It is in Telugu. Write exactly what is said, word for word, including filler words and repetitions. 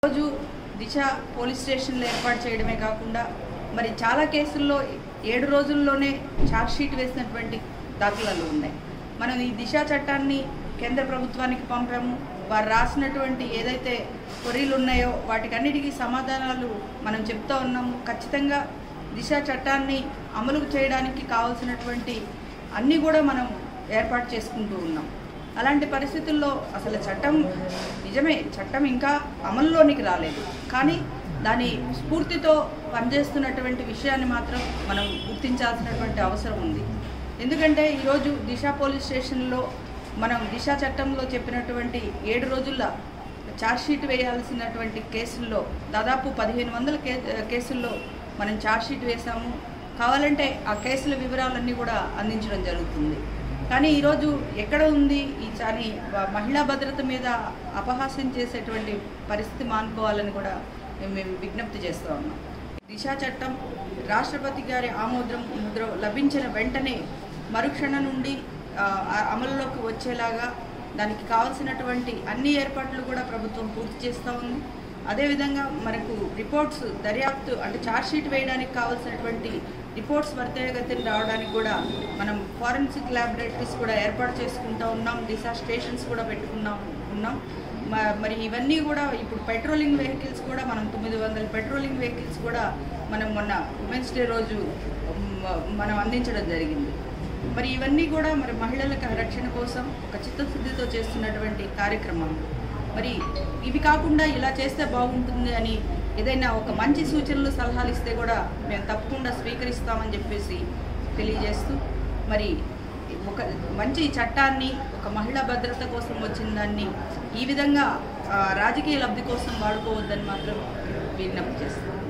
రోజు దిశ పోలీస్ స్టేషన్లో ఏర్పాటు చేయడమే కాకుండా మరి చాలా కేసుల్లో ఏడు రోజుల్లోనే ఛార్జ్ షీట్ వేసినటువంటి దాఖలాలు ఉన్నాయి. మనం ఈ దిశ చట్టాన్ని కేంద్ర ప్రభుత్వానికి పంపాము. వారు రాసినటువంటి ఏదైతే కొరీలు ఉన్నాయో వాటికన్నిటికీ సమాధానాలు మనం చెప్తా ఉన్నాము. ఖచ్చితంగా దిశ చట్టాన్ని అమలు చేయడానికి కావాల్సినటువంటి అన్నీ కూడా మనం ఏర్పాటు చేసుకుంటూ ఉన్నాం. అలాంటి పరిస్థితుల్లో అసలు చట్టం నిజమే చట్టం ఇంకా అమల్లోనికి రాలేదు, కానీ దాని స్ఫూర్తితో పనిచేస్తున్నటువంటి విషయాన్ని మాత్రం మనం గుర్తించాల్సినటువంటి అవసరం ఉంది. ఎందుకంటే ఈరోజు దిశ పోలీస్ స్టేషన్లో మనం దిశ చట్టంలో చెప్పినటువంటి ఏడు రోజుల ఛార్జ్షీట్ వేయాల్సినటువంటి కేసుల్లో దాదాపు పదిహేను వందల కే కేసుల్లో మనం ఛార్జ్షీట్ వేసాము. కావాలంటే ఆ కేసుల వివరాలన్నీ కూడా అందించడం జరుగుతుంది. కానీ ఈరోజు ఎక్కడ ఉంది ఈ చాని మహిళా భద్రత మీద అపహాస్యం చేసేటువంటి పరిస్థితి మానుకోవాలని కూడా మేము విజ్ఞప్తి చేస్తూ ఉన్నాం. దిశ చట్టం రాష్ట్రపతి గారి ఆమోదం ముద్ర లభించిన వెంటనే మరుక్షణ నుండి అమలులోకి వచ్చేలాగా దానికి కావాల్సినటువంటి అన్ని ఏర్పాట్లు కూడా ప్రభుత్వం పూర్తి చేస్తూ ఉంది. అదేవిధంగా మనకు రిపోర్ట్స్ దర్యాప్తు అంటే ఛార్జ్షీట్ వేయడానికి కావాల్సినటువంటి రిపోర్ట్స్ త్వరితగతిన రావడానికి కూడా మనం ఫారెన్సిక్ ల్యాబొరేటరీస్ కూడా ఏర్పాటు చేసుకుంటూ ఉన్నాం. దిశ స్టేషన్స్ కూడా పెట్టుకున్నాం ఉన్నాం మరి ఇవన్నీ కూడా ఇప్పుడు పెట్రోలింగ్ వెహికల్స్ కూడా మనం తొమ్మిది వందల పెట్రోలింగ్ వెహికల్స్ కూడా మనం మొన్న ఉమెన్స్ డే రోజు మనం అందించడం జరిగింది. మరి ఇవన్నీ కూడా మరి మహిళల రక్షణ కోసం ఒక చిత్తశుద్ధితో చేస్తున్నటువంటి కార్యక్రమం. మరి ఇవి కాకుండా ఇలా చేస్తే బాగుంటుంది అని ఏదైనా ఒక మంచి సూచనలు సలహాలు ఇస్తే కూడా మేము తప్పకుండా స్వీకరిస్తామని చెప్పేసి తెలియజేస్తూ మరి ఒక మంచి చట్టాన్ని ఒక మహిళా భద్రత కోసం వచ్చిన దాన్ని ఈ విధంగా రాజకీయ లబ్ధి కోసం వాడుకోవద్దని మాత్రం విజ్ఞప్తి చేస్తాం.